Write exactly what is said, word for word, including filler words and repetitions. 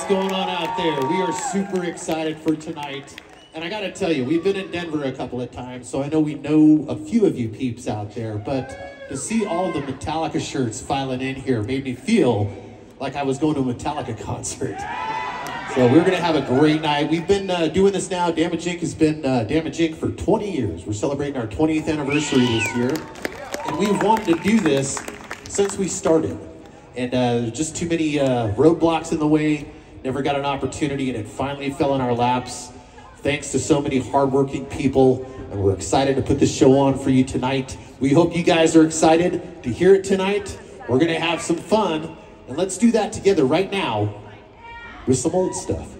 going on out there? We are super excited for tonight. And I gotta tell you, we've been in Denver a couple of times, so I know we know a few of you peeps out there, but to see all the Metallica shirts filing in here made me feel like I was going to a Metallica concert. So we're gonna have a great night. We've been uh, doing this now. Damage Incorporated has been uh, Damage Incorporated for twenty years. We're celebrating our twentieth anniversary this year. And we've wanted to do this since we started. And uh, there's just too many uh, roadblocks in the way. Never got an opportunity, and it finally fell in our laps. Thanks to so many hardworking people, and we're excited to put this show on for you tonight. We hope you guys are excited to hear it tonight. We're gonna have some fun, and let's do that together right now with some old stuff.